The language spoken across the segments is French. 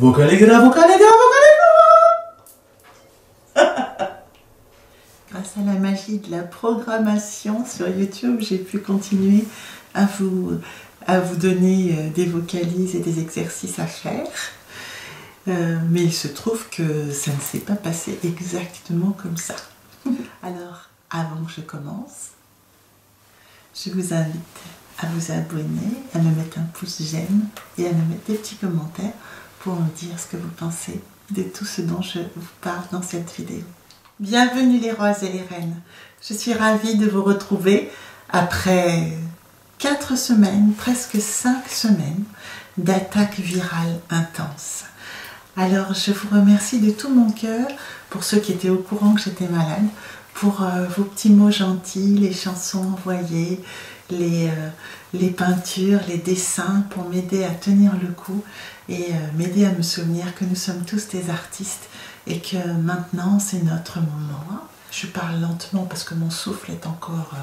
Vocaligra, vocaligra, vocaligra. Grâce à la magie de la programmation sur YouTube, j'ai pu continuer à vous donner des vocalises et des exercices à faire. Mais il se trouve que ça ne s'est pas passé exactement comme ça. Alors, avant que je commence, je vous invite à vous abonner, à me mettre un pouce j'aime et à me mettre des petits commentaires pour me dire ce que vous pensez de tout ce dont je vous parle dans cette vidéo. Bienvenue les rois et les reines. Je suis ravie de vous retrouver après 4 semaines, presque 5 semaines d'attaques virales intenses. Alors je vous remercie de tout mon cœur pour ceux qui étaient au courant que j'étais malade, pour vos petits mots gentils, les chansons envoyées, les peintures, les dessins pour m'aider à tenir le coup et m'aider à me souvenir que nous sommes tous des artistes et que maintenant c'est notre moment. Je parle lentement parce que mon souffle est encore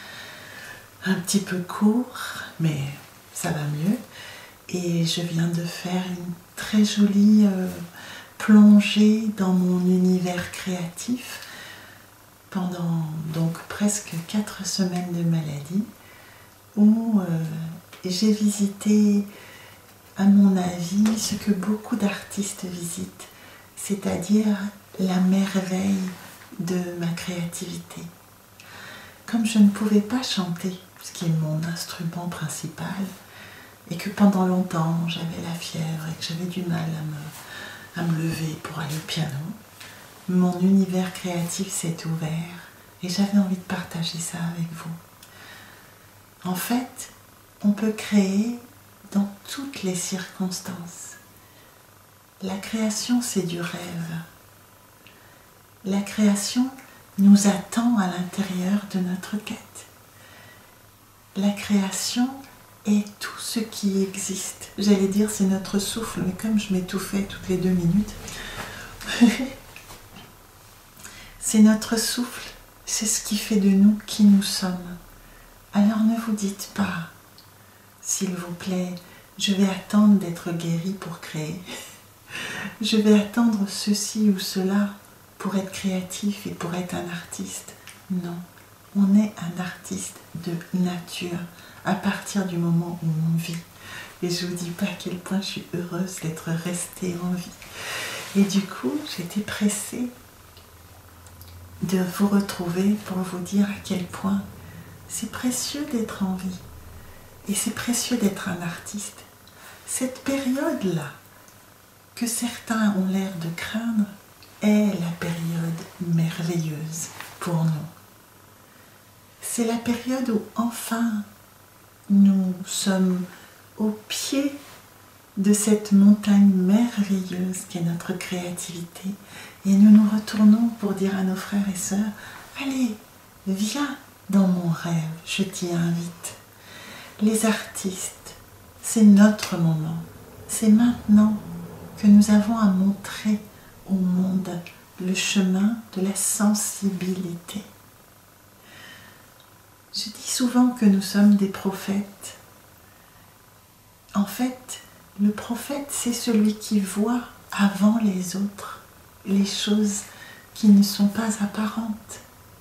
un petit peu court, mais ça va mieux. Et je viens de faire une très jolie plongée dans mon univers créatif pendant donc presque 4 semaines de maladie où j'ai visité, à mon avis, ce que beaucoup d'artistes visitent, c'est-à-dire la merveille de ma créativité. Comme je ne pouvais pas chanter, ce qui est mon instrument principal, et que pendant longtemps j'avais la fièvre et que j'avais du mal à me lever pour aller au piano, mon univers créatif s'est ouvert et j'avais envie de partager ça avec vous. En fait, on peut créer dans toutes les circonstances. La création, c'est du rêve. La création nous attend à l'intérieur de notre quête. La création est tout ce qui existe. J'allais dire c'est notre souffle, mais comme je m'étouffais toutes les 2 minutes, c'est notre souffle, c'est ce qui fait de nous qui nous sommes. Alors ne vous dites pas, s'il vous plaît, je vais attendre d'être guéri pour créer. Je vais attendre ceci ou cela pour être créatif et pour être un artiste. Non, on est un artiste de nature à partir du moment où on vit. Et je ne vous dis pas à quel point je suis heureuse d'être restée en vie. Et du coup, j'étais pressée de vous retrouver pour vous dire à quel point c'est précieux d'être en vie. Et c'est précieux d'être un artiste. Cette période-là, que certains ont l'air de craindre, est la période merveilleuse pour nous. C'est la période où enfin nous sommes au pied de cette montagne merveilleuse qu'est notre créativité et nous nous retournons pour dire à nos frères et sœurs « Allez, viens dans mon rêve, je t'y invite ». Les artistes, c'est notre moment, c'est maintenant que nous avons à montrer au monde le chemin de la sensibilité. Je dis souvent que nous sommes des prophètes. En fait, le prophète, c'est celui qui voit avant les autres les choses qui ne sont pas apparentes.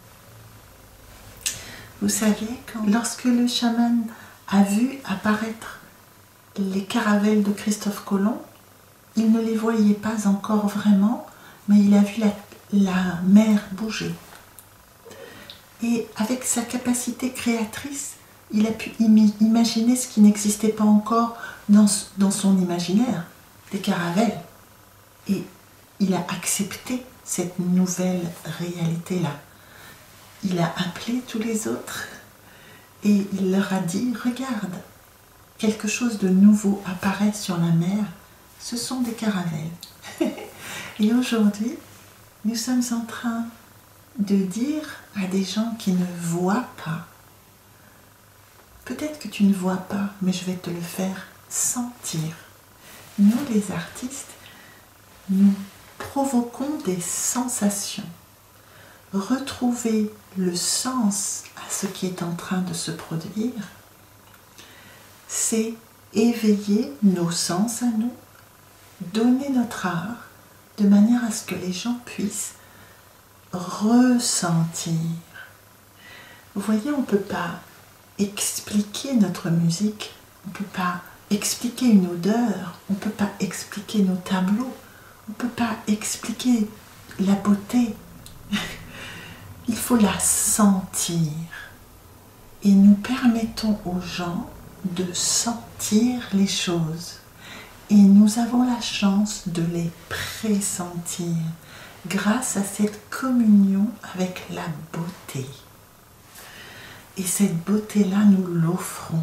Vous savez, lorsque le chaman a vu apparaître les caravelles de Christophe Colomb, il ne les voyait pas encore vraiment, mais il a vu la mer bouger. Et avec sa capacité créatrice, il a pu imaginer ce qui n'existait pas encore dans son imaginaire, des caravelles. Et il a accepté cette nouvelle réalité-là. Il a appelé tous les autres et il leur a dit « Regarde, quelque chose de nouveau apparaît sur la mer, ce sont des caravelles. » Et aujourd'hui, nous sommes en train de dire à des gens qui ne voient pas, peut-être que tu ne vois pas, mais je vais te le faire sentir. Nous, les artistes, nous provoquons des sensations. Retrouver le sens à ce qui est en train de se produire, c'est éveiller nos sens à nous donner notre art de manière à ce que les gens puissent ressentir. Vous voyez, on ne peut pas expliquer notre musique, on ne peut pas expliquer une odeur, on ne peut pas expliquer nos tableaux, on ne peut pas expliquer la beauté. Il faut la sentir. Et nous permettons aux gens de sentir les choses. Et nous avons la chance de les pressentir grâce à cette communion avec la beauté. Et cette beauté-là, nous l'offrons.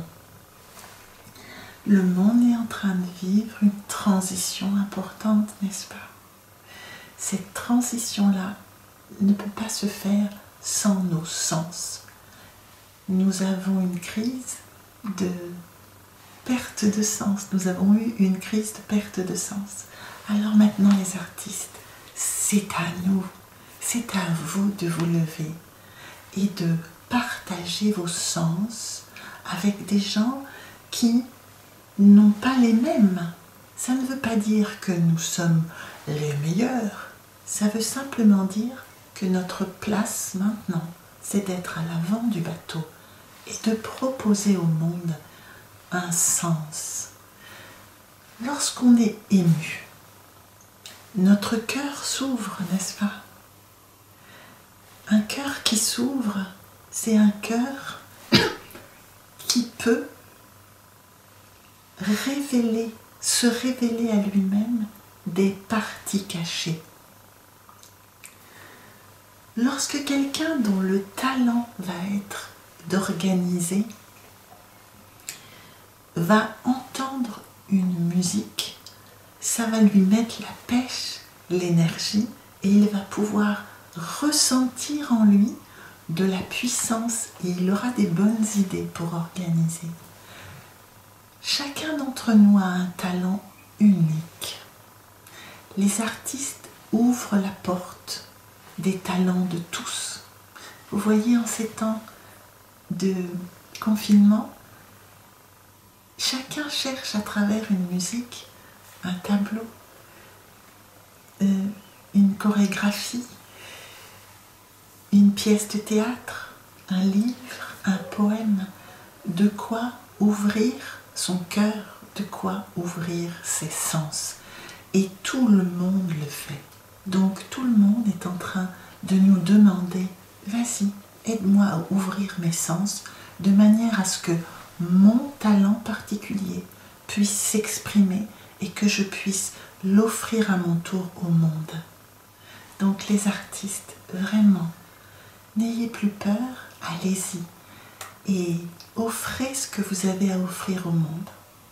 Le monde est en train de vivre une transition importante, n'est-ce pas? Cette transition-là ne peut pas se faire sans nos sens. Nous avons une crise de perte de sens. Nous avons eu une crise de perte de sens. Alors maintenant, les artistes, c'est à nous, c'est à vous de vous lever et de partager vos sens avec des gens qui n'ont pas les mêmes. Ça ne veut pas dire que nous sommes les meilleurs. Ça veut simplement dire que notre place maintenant, c'est d'être à l'avant du bateau et de proposer au monde un sens. Lorsqu'on est ému, notre cœur s'ouvre, n'est-ce pas? Un cœur qui s'ouvre, c'est un cœur qui peut se révéler à lui-même des parties cachées. Lorsque quelqu'un dont le talent va être d'organiser va entendre une musique, ça va lui mettre la pêche, l'énergie, et il va pouvoir ressentir en lui de la puissance et il aura des bonnes idées pour organiser. Chacun d'entre nous a un talent unique. Les artistes ouvrent la porte des talents de tous. Vous voyez, en ces temps de confinement, chacun cherche à travers une musique, un tableau, une chorégraphie, une pièce de théâtre, un livre, un poème, de quoi ouvrir son cœur, de quoi ouvrir ses sens. Et tout le monde le fait. Donc tout le monde est en train de nous demander, vas-y, aide-moi à ouvrir mes sens de manière à ce que mon talent particulier puisse s'exprimer et que je puisse l'offrir à mon tour au monde. Donc les artistes, vraiment, n'ayez plus peur, allez-y et offrez ce que vous avez à offrir au monde.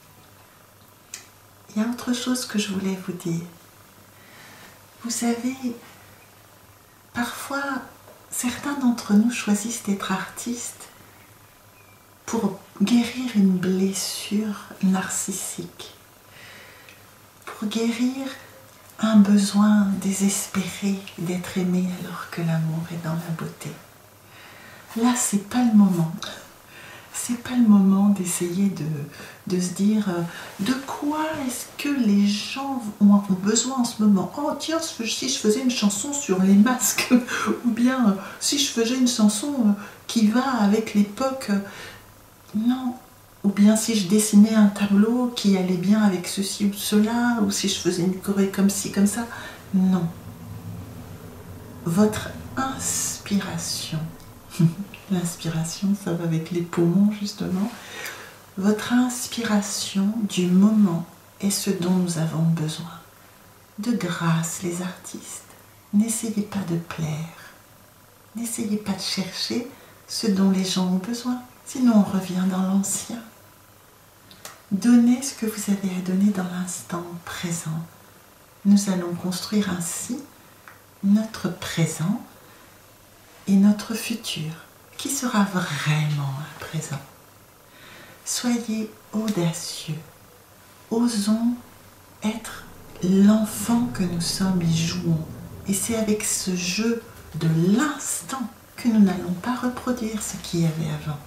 Il y a autre chose que je voulais vous dire. Vous savez, parfois, certains d'entre nous choisissent d'être artistes pour guérir une blessure narcissique, pour guérir un besoin désespéré d'être aimé alors que l'amour est dans la beauté. Là, c'est pas le moment. C'est pas le moment d'essayer de se dire de quoi est-ce que les gens ont besoin en ce moment. Oh tiens, si je faisais une chanson sur les masques, ou bien si je faisais une chanson qui va avec l'époque, non. Ou bien si je dessinais un tableau qui allait bien avec ceci ou cela, ou si je faisais une choré comme ci, comme ça. Non. Votre inspiration, l'inspiration, ça va avec les poumons justement. Votre inspiration du moment est ce dont nous avons besoin. De grâce, les artistes, n'essayez pas de plaire. N'essayez pas de chercher ce dont les gens ont besoin. Sinon, on revient dans l'ancien. Donnez ce que vous avez à donner dans l'instant présent. Nous allons construire ainsi notre présent et notre futur, qui sera vraiment un présent. Soyez audacieux, osons être l'enfant que nous sommes et jouons. Et c'est avec ce jeu de l'instant que nous n'allons pas reproduire ce qu'il y avait avant.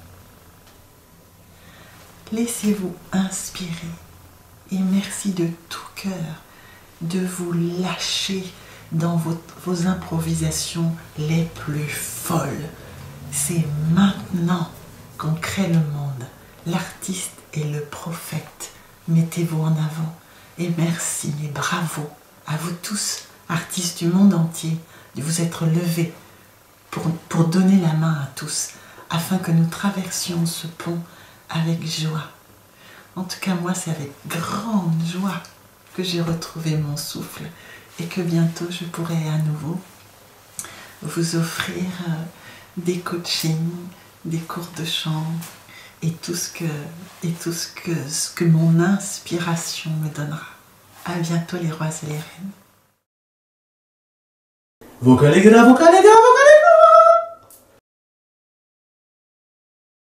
Laissez-vous inspirer et merci de tout cœur de vous lâcher dans vos improvisations les plus folles. C'est maintenant qu'on crée le monde. L'artiste est le prophète. Mettez-vous en avant. Et merci et bravo à vous tous, artistes du monde entier, de vous être levés pour donner la main à tous, afin que nous traversions ce pont avec joie. En tout cas, moi, c'est avec grande joie que j'ai retrouvé mon souffle et que bientôt je pourrai à nouveau vous offrir des coachings, des cours de chant et tout ce que mon inspiration me donnera. À bientôt les rois et les reines. Vocalegra, vocalegra, vocalegra.